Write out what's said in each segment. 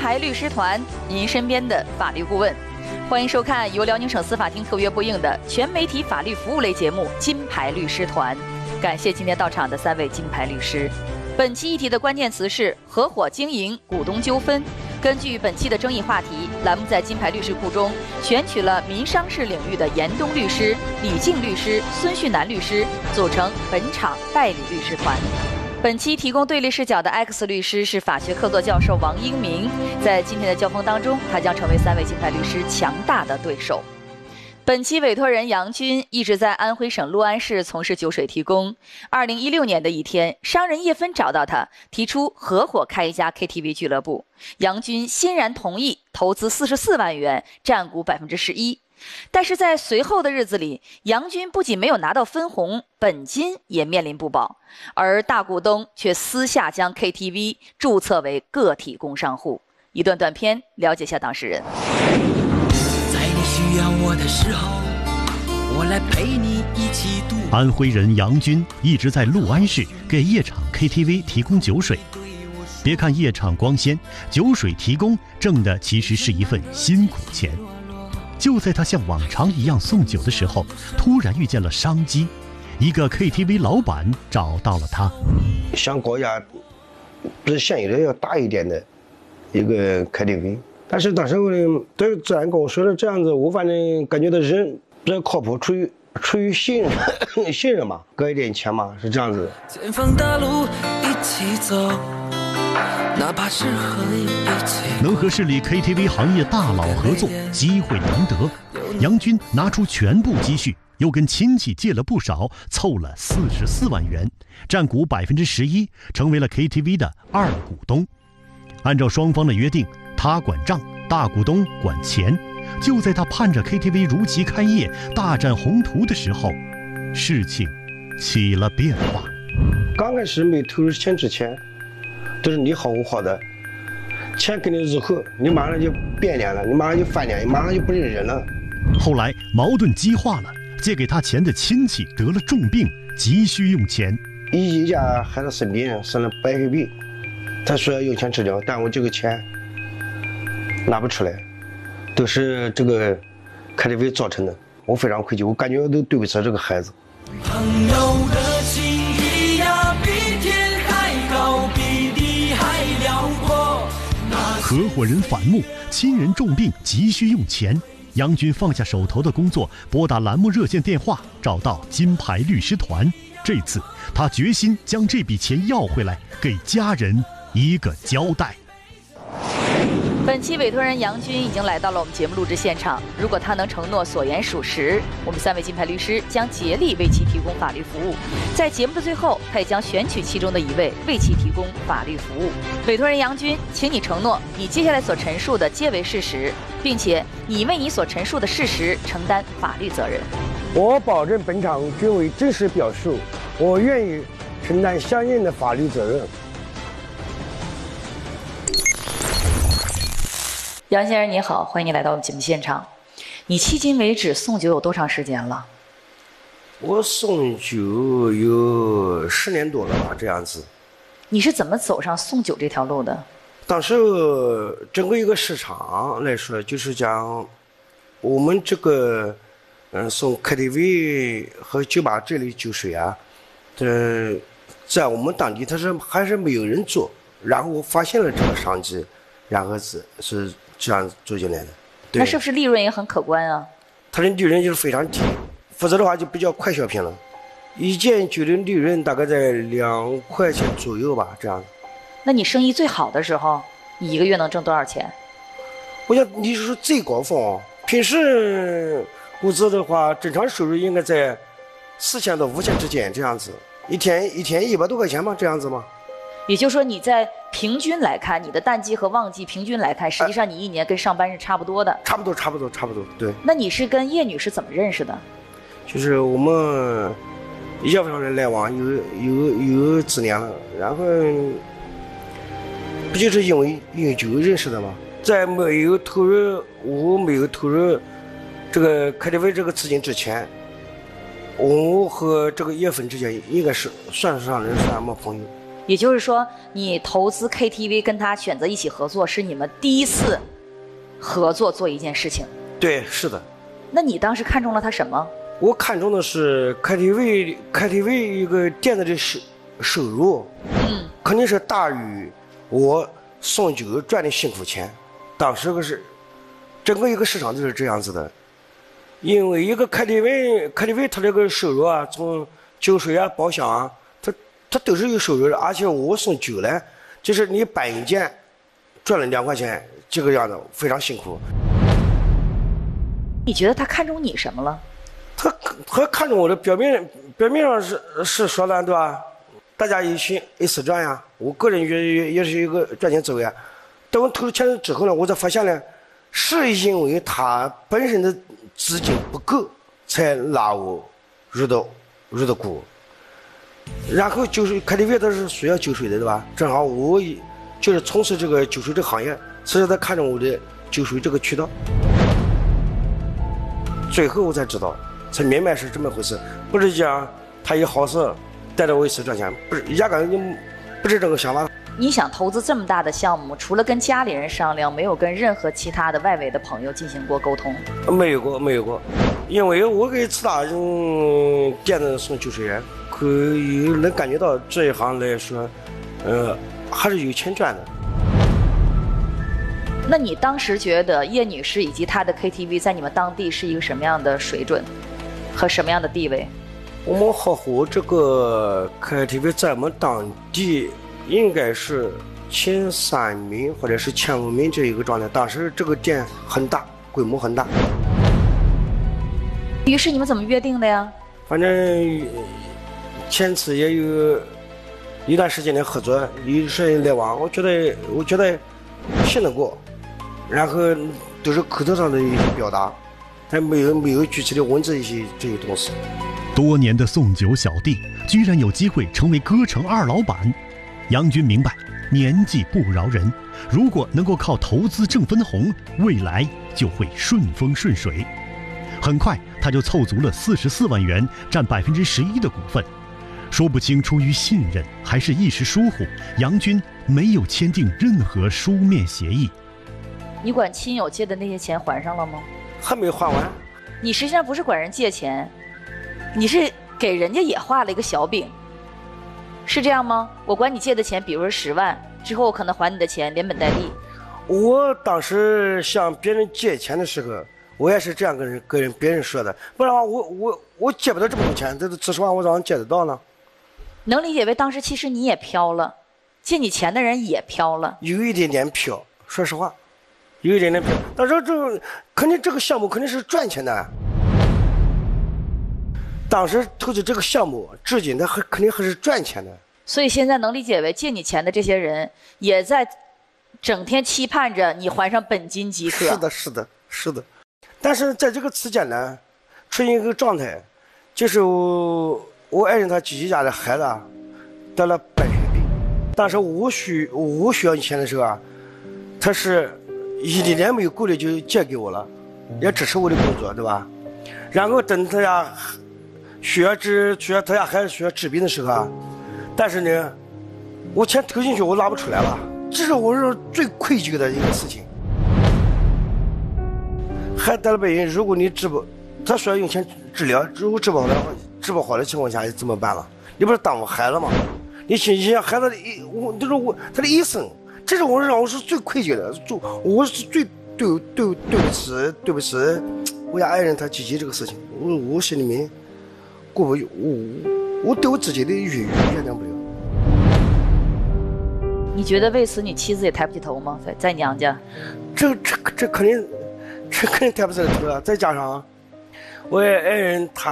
牌律师团，您身边的法律顾问。欢迎收看由辽宁省司法厅特约播映的全媒体法律服务类节目《金牌律师团》。感谢今天到场的3位金牌律师。本期议题的关键词是合伙经营、股东纠纷。根据本期的争议话题，栏目在金牌律师库中选取了民商事领域的严冬律师、李静律师、孙旭南律师，组成本场代理律师团。本期提供对立视角的 X 律师是法学客座教授王英明，在今天的交锋当中，他将成为3位金牌律师强大的对手。本期委托人杨军一直在安徽省六安市从事酒水提供。2016年的一天，商人叶芬找到他，提出合伙开一家 KTV 俱乐部。杨军欣然同意，投资44万元，占股11%。但是在随后的日子里，杨军不仅没有拿到分红，本金也面临不保，而大股东却私下将 KTV 注册为个体工商户。一段短片，了解下当事人。 在你需要我的时候，我来陪你一起度。 安徽人杨军一直在六安市给夜场 KTV 提供酒水。别看夜场光鲜，酒水提供挣的其实是一份辛苦钱。就在他像往常一样送酒的时候，突然遇见了商机，一个 KTV 老板找到了他， 想搞一家比现有的要大一点的一个 KTV， 但是当时我呢，他自然跟我说的这样子，我反正感觉到人比较靠谱，出于信任嘛，给一点钱嘛，是这样子。 前方大路一起走，哪怕是和一起。 能和市里 KTV 行业大佬合作，机会难得。杨军拿出全部积蓄，又跟亲戚借了不少，凑了44万元，占股11%，成为了 KTV 的2股东。按照双方的约定，他管账，大股东管钱。就在他盼着 KTV 如期开业、大展宏图的时候，事情起了变化。 刚开始没投入钱之前，都是你好我好的，钱给你之后，你马上就变脸了，你马上就翻脸，你马上就不认人了。 后来矛盾激化了，借给他钱的亲戚得了重病，急需用钱。 一家孩子生病，生了白血病，他说要用钱治疗，但我这个钱拿不出来，都是这个 KTV 造成的，我非常愧疚，我感觉我都对不起这个孩子。 朋友的情谊呀，比天还高，比地还辽阔。 合伙人反目，亲人重病，急需用钱。杨军放下手头的工作，拨打栏目热线电话，找到金牌律师团。这次他决心将这笔钱要回来，给家人一个交代。 本期委托人杨军已经来到了我们节目录制现场，如果他能承诺所言属实，我们3位金牌律师将竭力为其提供法律服务。在节目的最后，他也将选取其中的1位为其提供法律服务。委托人杨军，请你承诺，你接下来所陈述的皆为事实，并且你为你所陈述的事实承担法律责任。 我保证本场均为真实表述，我愿意承担相应的法律责任。 杨先生你好，欢迎你来到我们节目现场。你迄今为止送酒有多长时间了？ 我送酒有10年多了吧，这样子。 你是怎么走上送酒这条路的？ 当时整个一个市场来说，就是讲我们这个送 KTV 和酒吧这类酒水啊，在我们当地还是没有人做，然后我发现了这个商机，然后是这样做进来的。 那是不是利润也很可观啊？ 它的利润就是非常低，否则的话就比较快消品了。一件酒的利润大概在2块钱左右吧，这样。 那你生意最好的时候，你1个月能挣多少钱？ 我想你是说最高峰，平时工资的话，正常收入应该在4000到5000之间，这样子。一天100多块钱嘛，这样子嘛。 也就是说，你在平均来看，你的淡季和旺季平均来看，实际上你1年跟上班是差不多的。差不多， 对。 那你是跟叶女士怎么认识的？ 就是我们业务上的来往有几年了，然后不就是因为酒认识的吗？在我没有投入这个 KTV 这个资金之前，我和这个叶芬之间应该是算得上人算么朋友。 也就是说，你投资 KTV 跟他选择一起合作，是你们第一次合作做一件事情。 对，是的。 那你当时看中了他什么？ 我看中的是 KTV 一个店子的收入，肯定是大于我送酒赚的辛苦钱。当时整个一个市场都是这样子的，因为一个 KTV 它这个收入啊，从酒水啊、包厢啊，它都是有收入的，而且我送酒呢，就是你办一件赚了2块钱，这个样子非常辛苦。 你觉得他看中你什么了？ 他看中我的表面上是说的对吧？大家一起赚呀，我个人也是一个赚钱走呀。等我投了钱之后呢，我才发现呢，是因为他本身的资金不够，才拉我入的股。然后酒水 KTV 它是需要酒水的对吧？正好我就是从事这个酒水这个行业，所以他看中我的酒水这个渠道。最后我才知道，才明白是这么回事，不是讲他有好事带着我一起赚钱，不是，压根就不是这个想法。 你想投资这么大的项目，除了跟家里人商量，没有跟任何其他的外围的朋友进行过沟通？ 没有过，因为我给其他店子送酒水员，可以能感觉到这一行来说，还是有钱赚的。 那你当时觉得叶女士以及她的 KTV 在你们当地是一个什么样的水准和什么样的地位？ 我们合伙这个 KTV 在我们当地应该是前3名或者是前5名这一个状态。当时这个店很大，规模很大。 于是你们怎么约定的呀？ 反正前次也有一段时间的合作，有时间来往，我觉得信得过。然后都是口头上的一些表达，还没有具体的文字这些东西。 多年的送酒小弟，居然有机会成为歌城2老板。杨军明白，年纪不饶人，如果能够靠投资挣分红，未来就会顺风顺水。很快，他就凑足了44万元，占11%的股份。说不清出于信任还是一时疏忽，杨军没有签订任何书面协议。 你管亲友借的那些钱还上了吗？ 还没还完。 你实际上不是管人借钱，你是给人家也画了一个小饼，是这样吗？我管你借的钱，比如说10万，之后我可能还你的钱，连本带利。 我当时向别人借钱的时候，我也是这样跟别人说的，不然的话我借不到这么多钱，这40万我怎么借得到呢？ 能理解为当时其实你也飘了，借你钱的人也飘了， 有一点点飘，说实话。有一点点，但是肯定这个项目肯定是赚钱的。当时投资这个项目，至今它肯定还是赚钱的。 所以现在能理解为借你钱的这些人，也在整天期盼着你还上本金即可。 是的。但是在这个期间呢，出现一个状态，就是我爱人他姐姐家的孩子得了白血病。当时我需要钱的时候啊，他是1年没有顾虑就借给我了，也支持我的工作，对吧？然后等他家他家孩子需要治病的时候啊，但是呢，我钱投进去我拿不出来了，这是我是最愧疚的一个事情。还得了白血病，如果你他需要用钱治疗，如果治不好的情况下怎么办了？你不是耽误孩子吗？你想孩子他的一生。这是让我是最愧疚的，我是最对不起我家爱人他姐姐这个事情，我心里面过不我对我自己的冤屈原谅不了。 你觉得为此你妻子也抬不起头吗？在娘家， 这肯定抬不起头啊！再加上我爱人他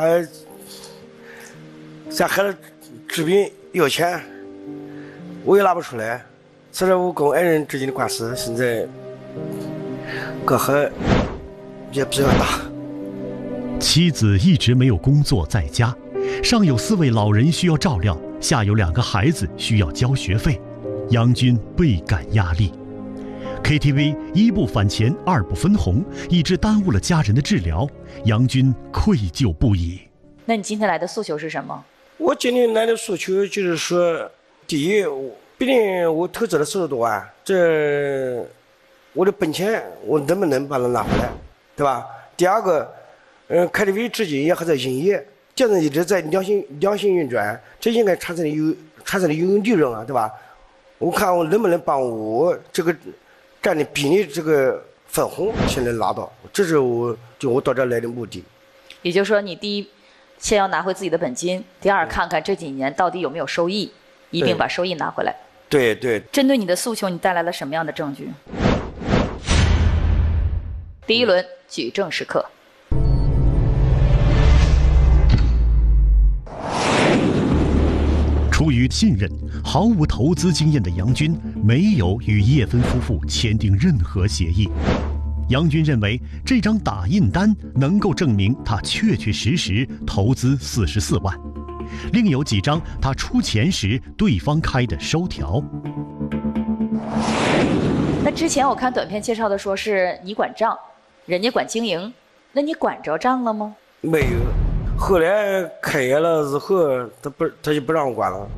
家孩子治病要钱，我也拿不出来。所以我跟我爱人之间的官司现在隔阂也比较大。 妻子一直没有工作在家，上有4位老人需要照料，下有2个孩子需要交学费，杨军倍感压力。KTV 1不返钱，2不分红，一直耽误了家人的治疗，杨军愧疚不已。 那你今天来的诉求是什么？ 我今天来的诉求就是说， 第一，毕竟我投资了40多万，这我的本钱我能不能把它拿回来，对吧？第二个，KTV 至今也还在营业，现在一直在良性运转，这应该产生的有利润啊，对吧？我看我能不能把我这个占的比例这个分红先能拿到，这是我到这来的目的。 也就是说，你第一，先要拿回自己的本金；第二，看看这几年到底有没有收益，一并把收益拿回来。 对对。 针对你的诉求，你带来了什么样的证据？第一轮举证时刻。 出于信任，毫无投资经验的杨军没有与叶芬夫妇签订任何协议。杨军认为这张打印单能够证明他确确实实投资44万，另有几张他出钱时对方开的收条。 那之前我看短片介绍的说是你管账，人家管经营，那你管着账了吗？ 没有。后来开业了之后，他就不让我管了。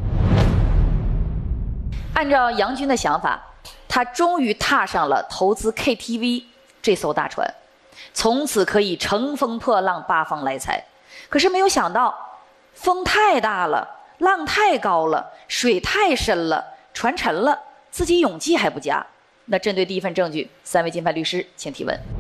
按照杨军的想法，他终于踏上了投资 KTV 这艘大船，从此可以乘风破浪，八方来财。可是没有想到，风太大了，浪太高了，水太深了，船沉了，自己勇气还不佳。那针对第一份证据，3位金牌律师请提问。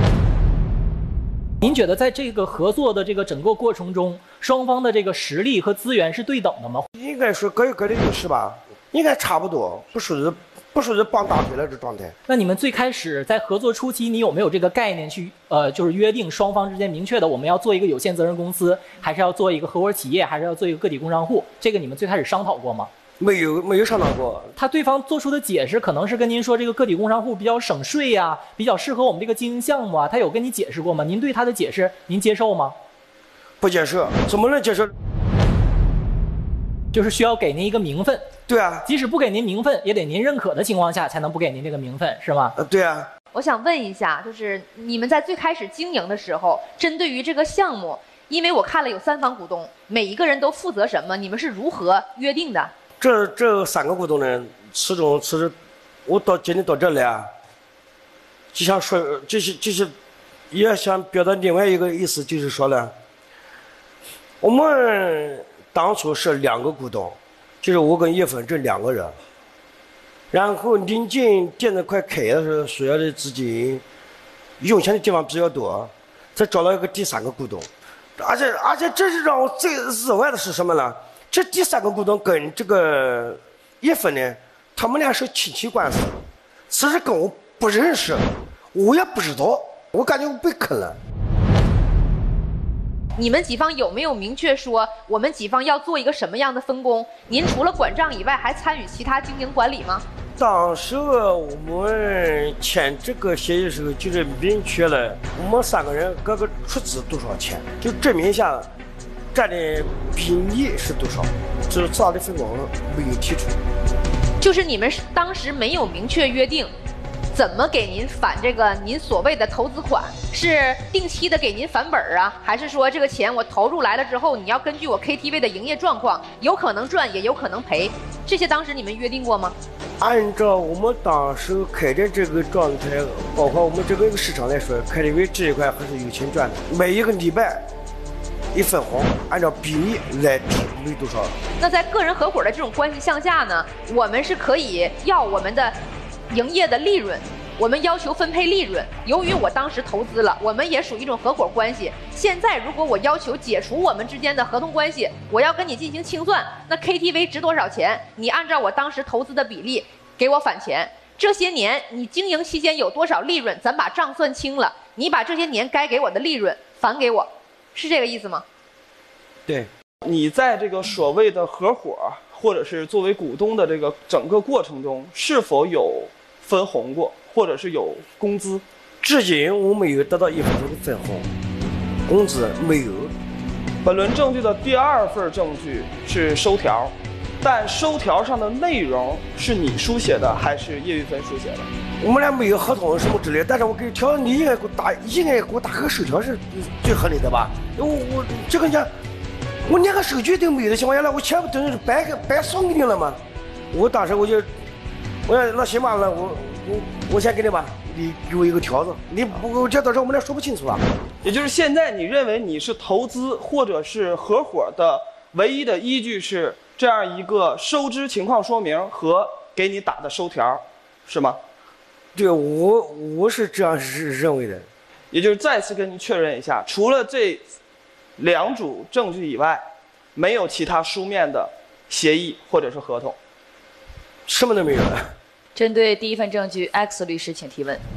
您觉得在这个合作的这个整个过程中，双方的这个实力和资源是对等的吗？ 应该说各有各的优势吧，应该差不多，不属于傍大腿了这状态。 那你们最开始在合作初期，你有没有这个概念去就是约定双方之间明确的我们要做一个有限责任公司，还是要做一个合伙企业，还是要做一个个体工商户？这个你们最开始商讨过吗？ 没有商讨过。 对方做出的解释可能是跟您说这个个体工商户比较省税呀，比较适合我们这个经营项目啊，他有跟你解释过吗？您对他的解释您接受吗？ 不接受，怎么能接受？ 就是需要给您一个名分。 对啊， 即使不给您名分，也得您认可的情况下才能不给您这个名分，是吗？ 对啊。 我想问一下，就是你们在最开始经营的时候，针对于这个项目，因为我看了有3方股东，每一个人都负责什么？你们是如何约定的？ 这3个股东呢，始终我今天到这来啊，就想说，就是也想表达另外一个意思，就是说呢，我们当初是2个股东，就是我跟叶芬这2个人，然后临近店子快开的时候，需要的资金用钱的地方比较多，才找了一个第3个股东，而且这是让我最意外的是什么呢？这第3个股东跟这个叶芬呢，他们俩是亲戚关系，其实跟我不认识，我也不知道，我感觉我被坑了。 你们几方有没有明确说我们几方要做一个什么样的分工？您除了管账以外，还参与其他经营管理吗？ 当时我们签这个协议的时候，就是明确了我们3个人各个出资多少钱，就证明一下占的比例是多少，就是其他的分工没有提出。 就是你们当时没有明确约定，怎么给您返这个您所谓的投资款？是定期的给您返本啊，还是说这个钱我投入来了之后，你要根据我 KTV 的营业状况，有可能赚也有可能赔？这些当时你们约定过吗？ 按照我们当时开展这个状态，包括我们这个市场来说，KTV 这一块还是有钱赚的，每一个礼拜一分红，按照比例来支没多少。 那在个人合伙的这种关系向下呢，我们是可以要我们的营业的利润，我们要求分配利润。由于我当时投资了，我们也属于一种合伙关系。现在如果我要求解除我们之间的合同关系，我要跟你进行清算，那 KTV 值多少钱？你按照我当时投资的比例给我返钱。这些年你经营期间有多少利润，咱把账算清了，你把这些年该给我的利润返给我，是这个意思吗？ 对。 你在这个所谓的合伙或者是作为股东的这个整个过程中，是否有分红过，或者是有工资？ 至今我没有得到1分钱的分红，工资没有。 本轮证据的第2份证据是收条，但收条上的内容是你书写的还是叶玉芬书写的？ 我们俩没有合同什么之类，但是我给条，你应该给我打个收条是最合理的吧？我这个讲，我连个收据都没有的情况下，我钱不等于是白送给你了吗？ 我当时我说那行吧，那我先给你吧，你给我一个条子，你不这到时候我们俩说不清楚啊。 也就是现在你认为你是投资或者是合伙的唯一的依据是这样一个收支情况说明和给你打的收条，是吗？ 对，我是这样认为的。 也就是再次跟您确认一下，除了这2组证据以外，没有其他书面的协议或者是合同， 什么都没有。 针对第一份证据 ，X 律师请提问。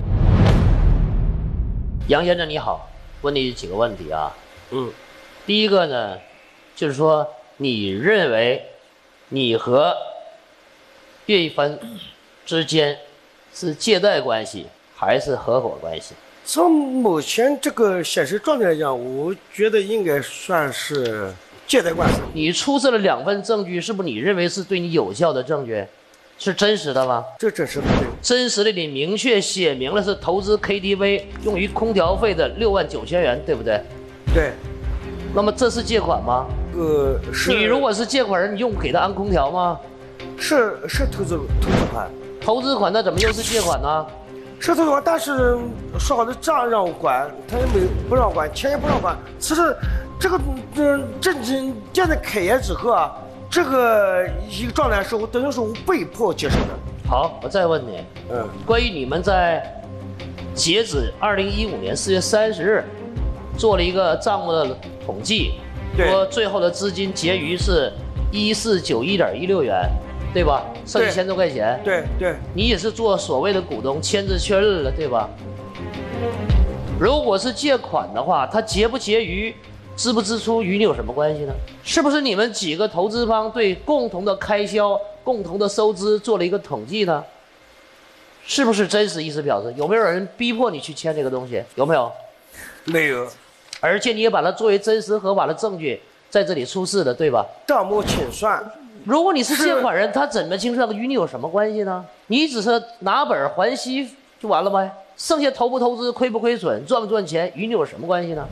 杨先生你好，问你几个问题啊。第一个呢，就是说你认为你和岳一帆之间是借贷关系还是合伙关系？ 从目前这个现实状态来讲，我觉得应该算是借贷关系。 你出示了2份证据，是不是你认为是对你有效的证据？是真实的吗？ 这真实的。 真实的，你明确写明了是投资 KTV 用于空调费的69000元，对不对？ 对。 那么这是借款吗？ 是。 你如果是借款人，你用给他安空调吗？ 是投资款。 投资款那怎么又是借款呢？ 是投资款，但是说好的账让我管，他也不让管，钱也不让管。其实这个证金现在开业之后啊，这个一个状态是我等于是我被迫接受的。 好，我再问你，关于你们在截止2015年4月30日做了一个账目的统计，说最后的资金结余是1491.16元，对吧？剩1000多块钱。 对。 你也是做所谓的股东签字确认了，对吧？如果是借款的话，它结不结余，支不支出与你有什么关系呢？是不是你们几个投资方对共同的开销、共同的收支做了一个统计呢？是不是真实意思表示？有没有人逼迫你去签这个东西？有没有？ 没有。 而且你也把它作为真实合法的证据在这里出示的，对吧？ 账目清算。 如果你是借款人，他怎么清算与你有什么关系呢？你只是拿本还息就完了呗？剩下投不投资、亏不亏损、赚不赚钱，与你有什么关系呢？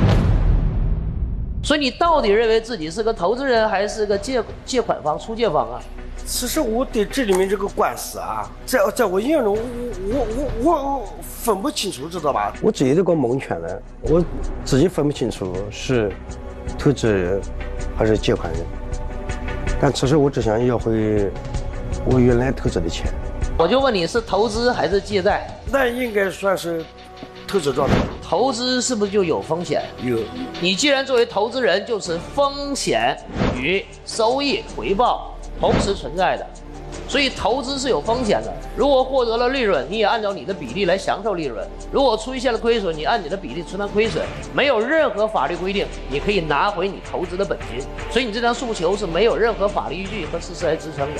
所以你到底认为自己是个投资人，还是个借款方、出借方啊？ 其实我对这里面这个官司啊，在我印象中，我分不清楚，知道吧？我自己这个蒙圈了，我自己分不清楚是投资人还是借款人。但其实我只想要回我原来投资的钱。 我就问你是投资还是借贷？ 那应该算是投资状态。 投资是不是就有风险？ 有。 你既然作为投资人，就是风险与收益回报同时存在的，所以投资是有风险的。如果获得了利润，你也按照你的比例来享受利润；如果出现了亏损，你按你的比例承担亏损。没有任何法律规定你可以拿回你投资的本金，所以你这张诉求是没有任何法律依据和事实来支撑的。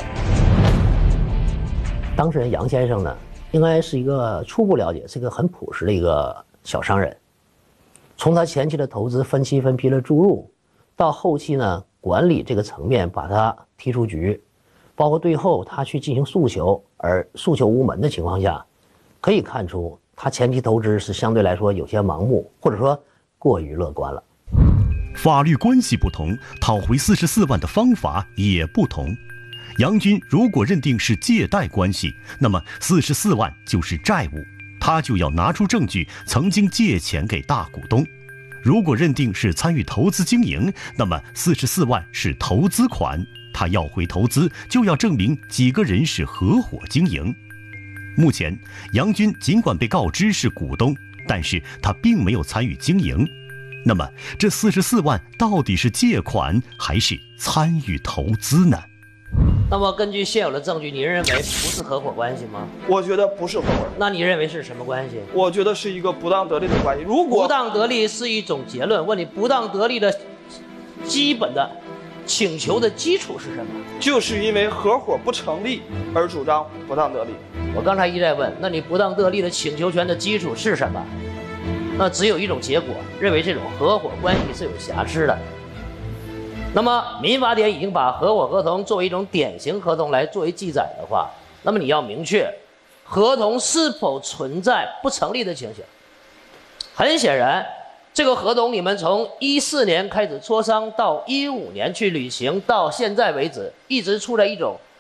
当事人杨先生呢，应该是一个初步了解，是一个很朴实的一个小商人。从他前期的投资分期分批的注入，到后期呢管理这个层面把他踢出局，包括最后他去进行诉求而诉求无门的情况下，可以看出他前期投资是相对来说有些盲目，或者说过于乐观了。 法律关系不同，讨回44万的方法也不同。杨军如果认定是借贷关系，那么44万就是债务，他就要拿出证据曾经借钱给大股东。如果认定是参与投资经营，那么44万是投资款，他要回投资就要证明几个人是合伙经营。目前杨军尽管被告知是股东，但是他并没有参与经营。那么这44万到底是借款还是参与投资呢？ 那么根据现有的证据，你认为不是合伙关系吗？ 我觉得不是合伙。 那你认为是什么关系？ 我觉得是一个不当得利的关系。如果不当得利是一种结论，问你不当得利的基本的请求的基础是什么？ 就是因为合伙不成立而主张不当得利。 我刚才一再问，那你不当得利的请求权的基础是什么？那只有一种结果，认为这种合伙关系是有瑕疵的。那么民法典已经把合伙合同作为一种典型合同来作为记载的话，那么你要明确合同是否存在不成立的情形。很显然，这个合同你们从14年开始磋商到15年去履行，到现在为止一直处在一种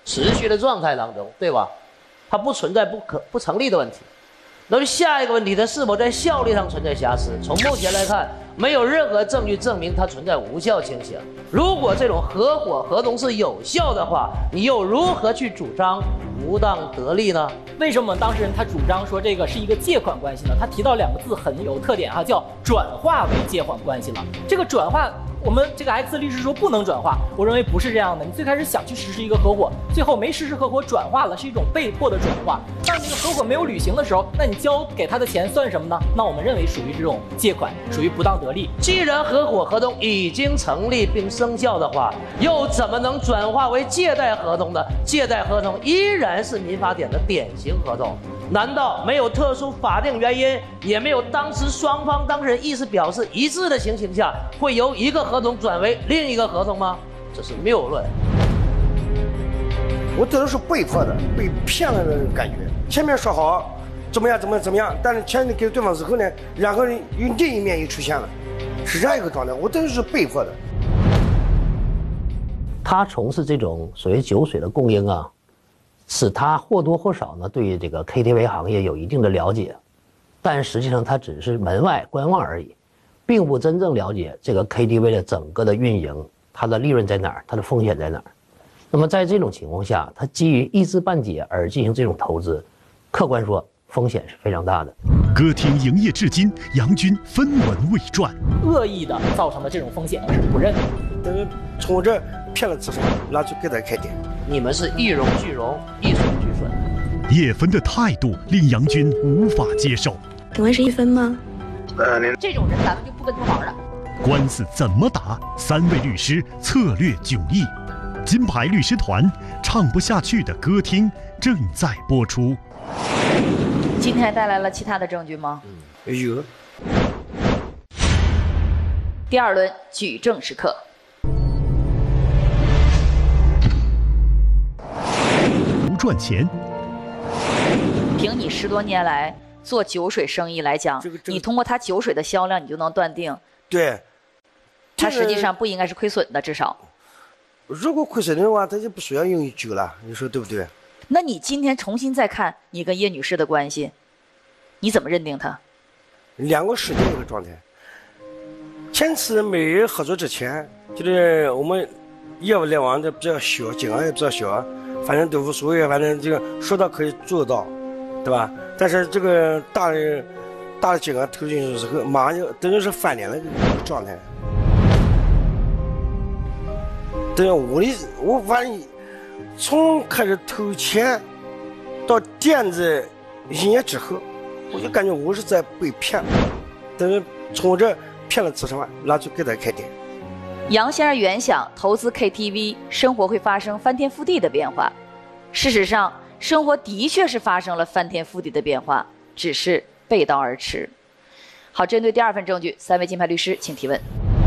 持续的状态当中，对吧？它不存在不成立的问题。那么下一个问题，它是否在效力上存在瑕疵？从目前来看，没有任何证据证明它存在无效倾向。如果这种合伙合同是有效的话，你又如何去主张不当得利呢？ 为什么当事人他主张说这个是一个借款关系呢？他提到2个字很有特点哈，叫转化为借款关系了。这个转化，我们这个 X 律师说不能转化，我认为不是这样的。你最开始想去实施一个合伙，最后没实施合伙转化了，是一种被迫的转化。当这个合伙没有履行的时候，那你交给他的钱算什么呢？那我们认为属于这种借款，属于不当得利。 既然合伙合同已经成立并生效的话，又怎么能转化为借贷合同呢？借贷合同依然是民法典的典型合同。难道没有特殊法定原因，也没有当时双方当事人意思表示一致的情形下，会由一个合同转为另一个合同吗？这是谬论。 我这都是被迫的，被骗了的感觉。前面说好怎么样，但是钱给对方之后呢，然后另一面又出现了，是这样一个状态。我这是被迫的。 他从事这种所谓酒水的供应啊，使他或多或少呢对这个 KTV 行业有一定的了解，但实际上他只是门外观望而已，并不真正了解这个 KTV 的整个的运营，它的利润在哪儿，它的风险在哪儿。那么在这种情况下，他基于一知半解而进行这种投资，客观说风险是非常大的。 歌厅营业至今，杨军分文未赚， 恶意的造成的这种风险是不认的。 从我这骗了资产，拿去给他开店。 你们是一荣俱荣，一损俱损。 叶芬的态度令杨军无法接受。 请问是一分吗？ 这种人咱们就不跟他玩了。 官司怎么打？3位律师策略迥异。金牌律师团唱不下去的歌厅正在播出。 今天带来了其他的证据吗？ 有。 第2轮举证时刻。 不赚钱。 凭你10多年来做酒水生意来讲，你通过他酒水的销量，你就能断定， 对， 他实际上不应该是亏损的，至少。 如果亏损的话，他就不需要用酒了，你说对不对？ 那你今天重新再看你跟叶女士的关系，你怎么认定她 ？2个世界一个状态。前次没合作之前，就是我们业务来往的比较小，金额也比较小，反正都无所谓，反正这个说到可以做到，对吧？但是这个大的金额投进去之后，马上就等于是翻脸了这个状态。对，我反正从开始投钱到店子1年之后，我就感觉我是在被骗，等于从我这骗了40万，拿去给他开店。 杨先生原想投资 KTV， 生活会发生翻天覆地的变化。事实上，生活的确是发生了翻天覆地的变化，只是背道而驰。好，针对第2份证据，3位金牌律师请提问。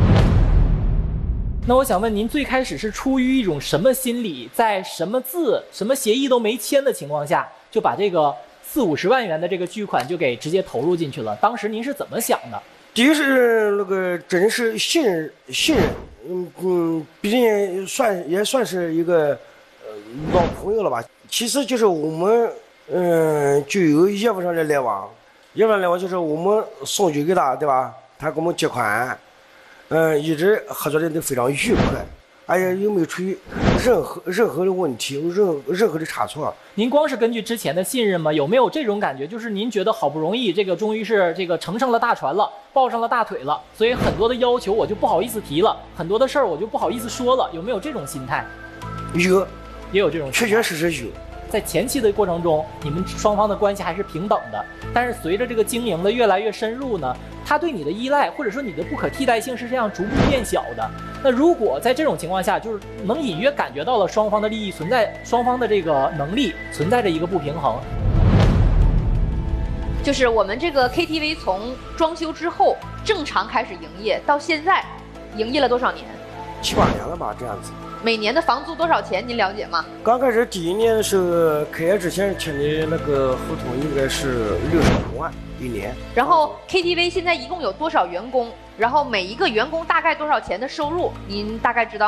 那我想问您，最开始是出于一种什么心理，在什么协议都没签的情况下，就把这个40-50万元的这个巨款就给直接投入进去了？当时您是怎么想的？ 第一是那个真是信任，毕竟也算是一个老朋友了吧。其次就是我们就有业务上的来往，就是我们送酒给他，对吧？他给我们结款。一直合作的都非常愉快，而且又没有出现任何的问题，任何的差错。 您光是根据之前的信任吗？有没有这种感觉，就是您觉得好不容易这个终于是这个乘上了大船了，抱上了大腿了，所以很多的要求我就不好意思提了，很多的事儿我就不好意思说了，有没有这种心态？ 有， 也有这种心态， 确实有。 在前期的过程中，你们双方的关系还是平等的，但是随着这个经营的越来越深入呢，他对你的依赖或者说你的不可替代性是这样逐步变小的。那如果在这种情况下，就是能隐约感觉到了双方的利益存在，双方的这个能力存在着一个不平衡。 就是我们这个 KTV 从装修之后正常开始营业到现在，营业了多少年 ？7、8年了吧，这样子。 每年的房租多少钱？您了解吗？ 刚开始第1年的时候，开业之前签的那个合同应该是60万1年。 然后 KTV 现在一共有多少员工？然后每一个员工大概多少钱的收入？您大概知道吗？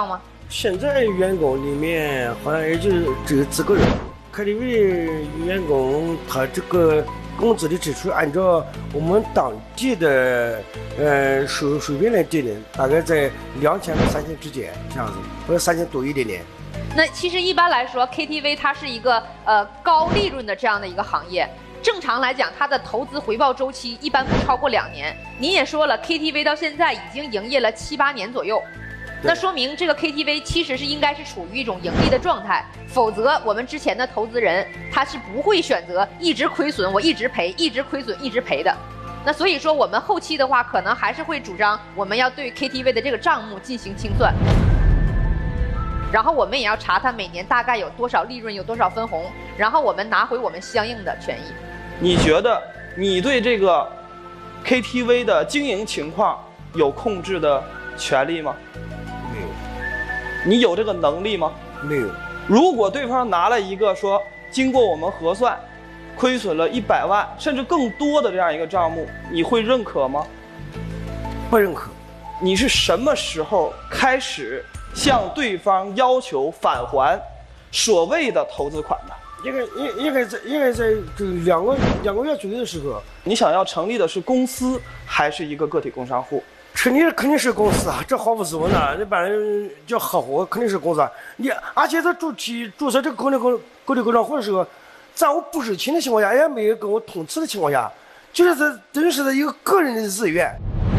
现在员工里面好像也就只有4个人。KTV 员工他这个工资的支出按照我们当地的收入水平来定的，大概在2000到3000之间这样子，或者3000多一点点。 那其实一般来说 ，KTV 它是一个高利润的这样的一个行业。正常来讲，它的投资回报周期一般不超过2年。您也说了 ，KTV 到现在已经营业了7、8年左右。那说明这个 KTV 其实是应该是处于一种盈利的状态，否则我们之前的投资人他是不会选择一直亏损，我一直赔，一直亏损，一直赔的。那所以说我们后期的话，可能还是会主张我们要对 KTV 的这个账目进行清算，然后我们也要查它每年大概有多少利润，有多少分红，然后我们拿回我们相应的权益。 你觉得你对这个 KTV 的经营情况有控制的权利吗？ 没有。 你有这个能力吗？ 没有。 如果对方拿了一个说经过我们核算亏损了100万甚至更多的这样一个账目，你会认可吗？ 不认可。 你是什么时候开始向对方要求返还所谓的投资款的？ 应该在这两个月左右的时候。 你想要成立的是公司还是一个个体工商户？ 成立肯定是公司啊，这毫无疑问的。一般人叫合伙，肯定是公司。而且在注册这个个体工商户的时候，在我不知情的情况下，也没有跟我通知的情况下，就是等于是一个个人的自愿，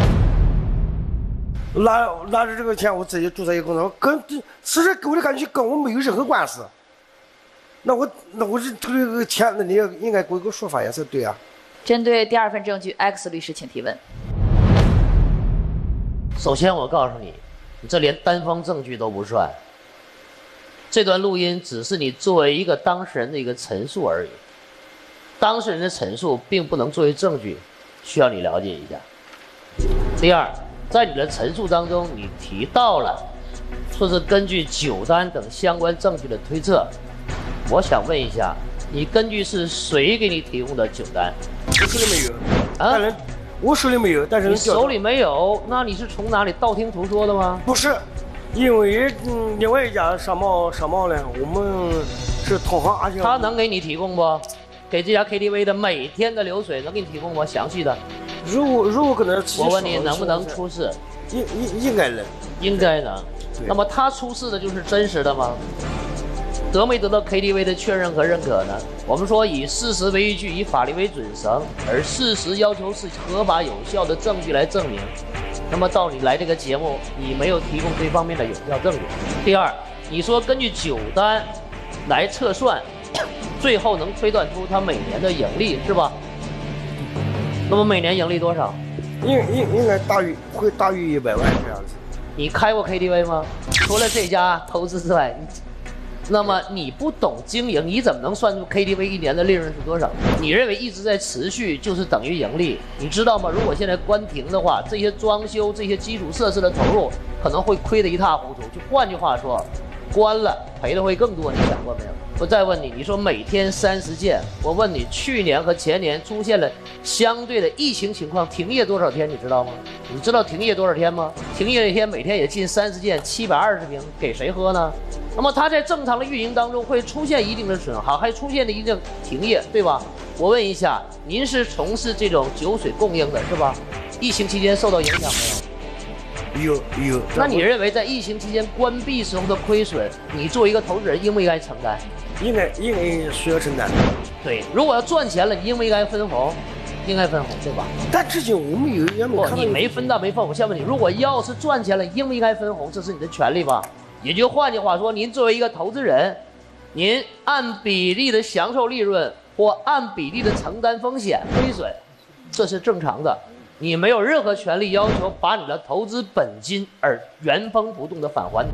拿着这个钱，我自己注册一个公司，其实给我的感觉跟我没有任何关系。那我这个钱，那你也应该给我一个说法也才对啊。 针对第2份证据 ，X 律师请提问。 首先，我告诉你，你这连单方证据都不算。这段录音只是你作为一个当事人的一个陈述而已，当事人的陈述并不能作为证据，需要你了解一下。第二，在你的陈述当中，你提到了说是根据酒单等相关证据的推测，我想问一下，你根据是谁给你提供的酒单？ 我手里没有啊。我手里没有，但是你手里没有，那你是从哪里道听途说的吗？ 不是，因为另外一家商贸呢，我们是同行，而且他能给你提供不？给这家 KTV 的每天的流水能给你提供吗？详细的。 如果可能， 我问你能不能出示？ 应该能。 应该能。那么他出示的就是真实的吗？得没得到 KTV 的确认和认可呢？我们说以事实为依据，以法律为准绳，而事实要求是合法有效的证据来证明。那么到你来这个节目，你没有提供这方面的有效证据。第二，你说根据酒单来测算，最后能推断出他每年的盈利是吧？那么每年盈利多少？ 应该会大于100万这样子。 你开过 KTV 吗？除了这家投资之外，那么你不懂经营，你怎么能算出 KTV 一年的利润是多少？你认为一直在持续就是等于盈利？你知道吗？如果现在关停的话，这些装修、这些基础设施的投入可能会亏得一塌糊涂。就换句话说，关了赔的会更多。你想过没有？我再问你，你说每天30件，我问你，去年和前年出现了相对的疫情情况，停业多少天？你知道吗？你知道停业多少天吗？停业那天每天也进30件，720瓶，给谁喝呢？那么它在正常的运营当中会出现一定的损耗，还出现了一定停业，对吧？我问一下，您是从事这种酒水供应的是吧？疫情期间受到影响没有？ 有。 那你认为在疫情期间关闭时候的亏损，你作为一个投资人应不应该承担？ 应该需要承担。 对，如果要赚钱了，你应不应该分红？应该分红，对吧？ 但至今我们也没看到。 你没分到没分，我先问你，如果要是赚钱了，应不应该分红？这是你的权利吧？也就换句话说，您作为一个投资人，您按比例的享受利润或按比例的承担风险亏损，这是正常的。你没有任何权利要求把你的投资本金而原封不动的返还。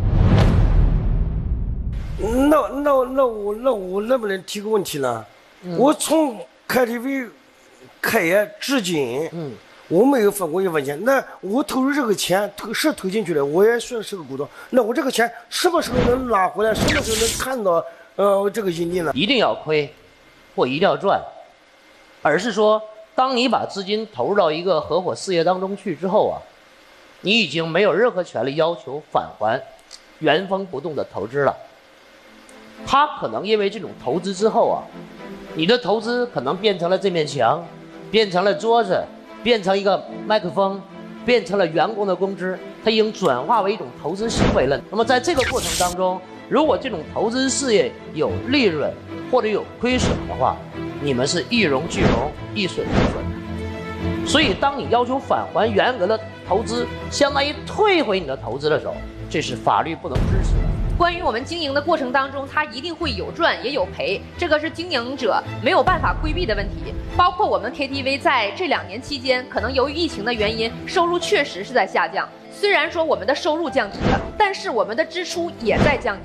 那我能不能提个问题呢？我从 KTV 开业至今，我没有分过1分钱。那我投入这个钱投进去了，我也算是个股东。那我这个钱什么时候能拿回来？什么时候能看到这个盈利呢？ 一定要亏，或一定要赚，而是说，当你把资金投入到一个合伙事业当中去之后啊，你已经没有任何权利要求返还原封不动的投资了。他可能因为这种投资之后啊，你的投资可能变成了这面墙，变成了桌子，变成一个麦克风，变成了员工的工资，它已经转化为一种投资行为了。那么在这个过程当中，如果这种投资事业有利润或者有亏损的话，你们是一荣俱荣，一损俱损。所以当你要求返还原额的投资，相当于退回你的投资的时候，这是法律不能支持的。 关于我们经营的过程当中，它一定会有赚也有赔，这个是经营者没有办法规避的问题。包括我们 KTV 在这2年期间，可能由于疫情的原因，收入确实是在下降。虽然说我们的收入降低了，但是我们的支出也在降低。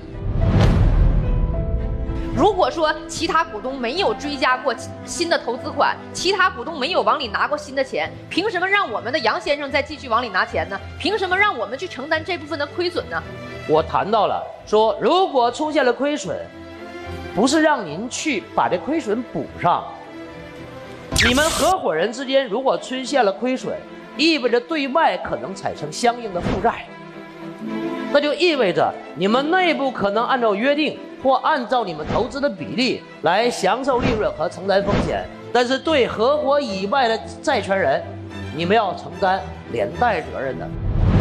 如果说其他股东没有追加过新的投资款，其他股东没有往里拿过新的钱，凭什么让我们的杨先生再继续往里拿钱呢？凭什么让我们去承担这部分的亏损呢？ 我谈到了说，如果出现了亏损，不是让您去把这亏损补上，你们合伙人之间如果出现了亏损，意味着对外可能产生相应的负债，那就意味着你们内部可能按照约定或按照你们投资的比例来享受利润和承担风险，但是对合伙以外的债权人，你们要承担连带责任的。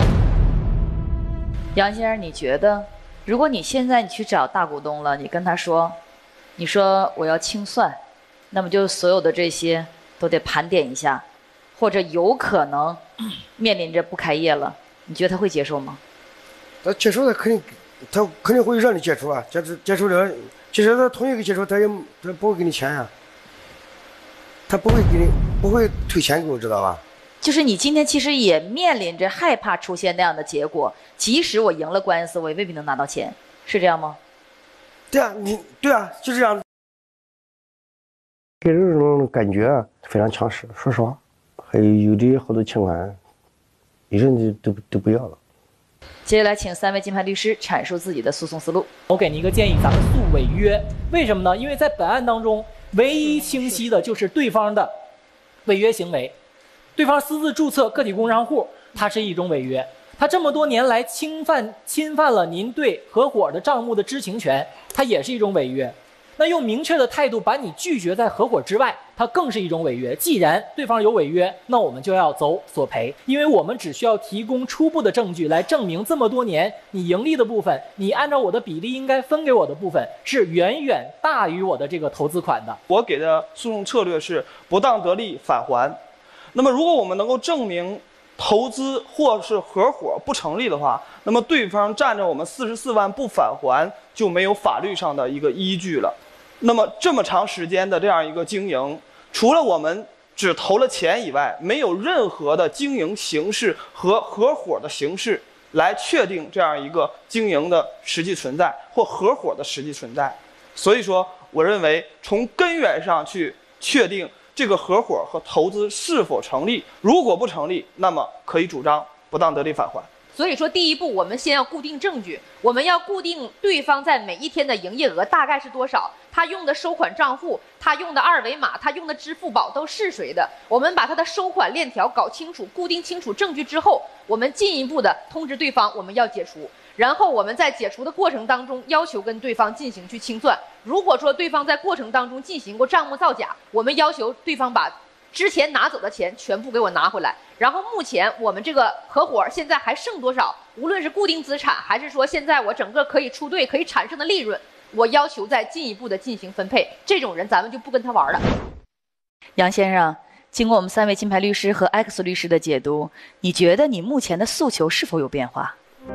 杨先生，你觉得，如果你现在去找大股东了，你跟他说，你说我要清算，那么就所有的这些都得盘点一下，或者有可能面临着不开业了，你觉得他会接受吗？ 他接受，他肯定会让你接触啊，接触了，即使他同意给接触，他不会给你钱呀，他不会退钱给我，知道吧？ 就是你今天其实也面临着害怕出现那样的结果，即使我赢了官司，我也未必能拿到钱，是这样吗？ 对啊，对啊，就这样。给这种感觉啊，非常强势。说实话，还有的好多情况，一人都不要了。 接下来，请3位金牌律师阐述自己的诉讼思路。 我给您一个建议，咱们诉违约。为什么呢？因为在本案当中，唯一清晰的就是对方的违约行为。对方私自注册个体工商户，它是一种违约。他这么多年来侵犯了您对合伙的账目的知情权，它也是一种违约。那用明确的态度把你拒绝在合伙之外，它更是一种违约。既然对方有违约，那我们就要走索赔，因为我们只需要提供初步的证据来证明这么多年你盈利的部分，你按照我的比例应该分给我的部分是远远大于我的这个投资款的。 我给的诉讼策略是不当得利返还。那么如果我们能够证明投资或是合伙不成立的话，那么对方占着我们44万不返还，就没有法律上的一个依据了。那么这么长时间的这样一个经营，除了我们只投了钱以外，没有任何的经营形式和合伙的形式来确定这样一个经营的实际存在或合伙的实际存在。所以说，我认为从根源上去确定这个合伙和投资是否成立，如果不成立，那么可以主张不当得利返还。 所以说，第一步我们先要固定证据，我们要固定对方在每一天的营业额大概是多少，他用的收款账户，他用的二维码，他用的支付宝都是谁的，我们把他的收款链条搞清楚，固定清楚证据之后，我们进一步的通知对方我们要解除，然后我们在解除的过程当中要求跟对方进行去清算。如果说对方在过程当中进行过账目造假，我们要求对方把之前拿走的钱全部给我拿回来。然后目前我们这个合伙现在还剩多少，无论是固定资产还是说现在我整个可以出队可以产生的利润，我要求再进一步的进行分配。这种人咱们就不跟他玩了。 杨先生，经过我们3位金牌律师和 X 律师的解读，你觉得你目前的诉求是否有变化？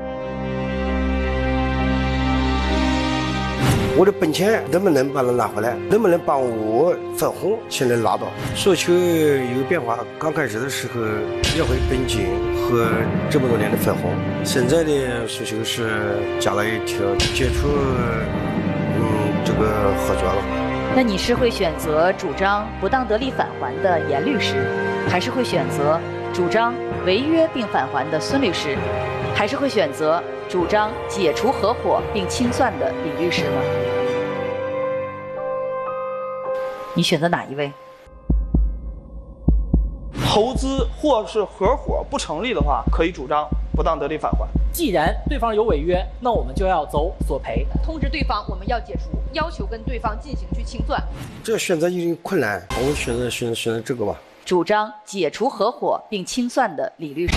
我的本钱能不能把它拿回来？能不能帮我分红？现在拿到诉求有变化。刚开始的时候要回本金和这么多年的分红，现在的诉求是加了一条解除这个合作了。 那你是会选择主张不当得利返还的严律师，还是会选择主张违约并返还的孙律师，还是会选择主张解除合伙并清算的李律师呢？你选择哪一位？ 投资或是合伙不成立的话，可以主张不当得利返还。 既然对方有违约，那我们就要走索赔， 通知对方我们要解除，要求跟对方进行去清算。 这个选择有点困难，我选择这个吧。 主张解除合伙并清算的李律师。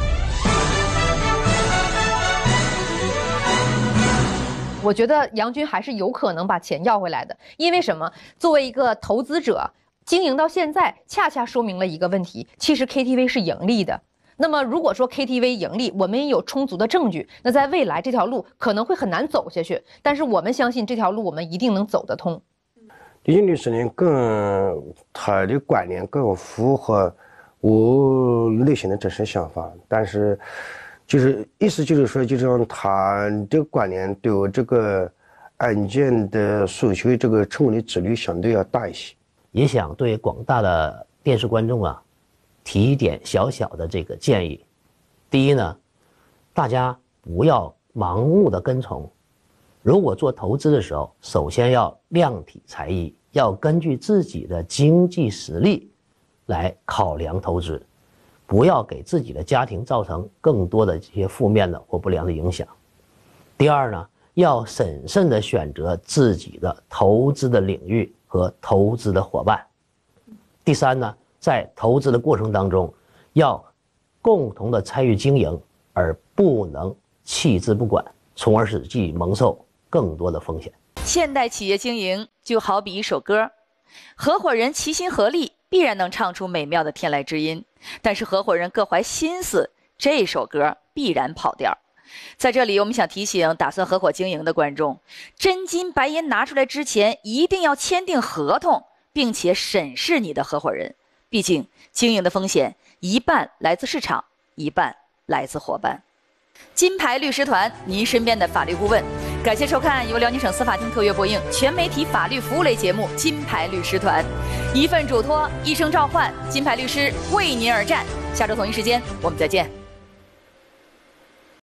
我觉得杨军还是有可能把钱要回来的，因为什么？作为一个投资者，经营到现在，恰恰说明了一个问题：其实 KTV 是盈利的。那么如果说 KTV 盈利，我们也有充足的证据，那在未来这条路可能会很难走下去，但是我们相信这条路我们一定能走得通。 李军律师呢，他的观念更符合我内心的真实想法，但是意思就是说，就是说他的观念对我这个案件的诉求这个成功的几率相对要大一些。 也想对广大的电视观众啊，提一点小小的这个建议。第一呢，大家不要盲目的跟从。如果做投资的时候，首先要量体裁衣，要根据自己的经济实力来考量投资，不要给自己的家庭造成更多的这些负面的或不良的影响。第二呢，要审慎的选择自己的投资的领域和投资的伙伴。第三呢，在投资的过程当中，要共同的参与经营，而不能弃之不管，从而使自己蒙受更多的风险。 现代企业经营就好比一首歌，合伙人齐心合力，必然能唱出美妙的天籁之音，但是合伙人各怀心思，这首歌必然跑调。在这里，我们想提醒打算合伙经营的观众，真金白银拿出来之前，一定要签订合同，并且审视你的合伙人。毕竟经营的风险一半来自市场，一半来自伙伴。金牌律师团，您身边的法律顾问。感谢收看由辽宁省司法厅特约播映全媒体法律服务类节目《金牌律师团》，一份嘱托，一声召唤，金牌律师为您而战。下周同一时间，我们再见。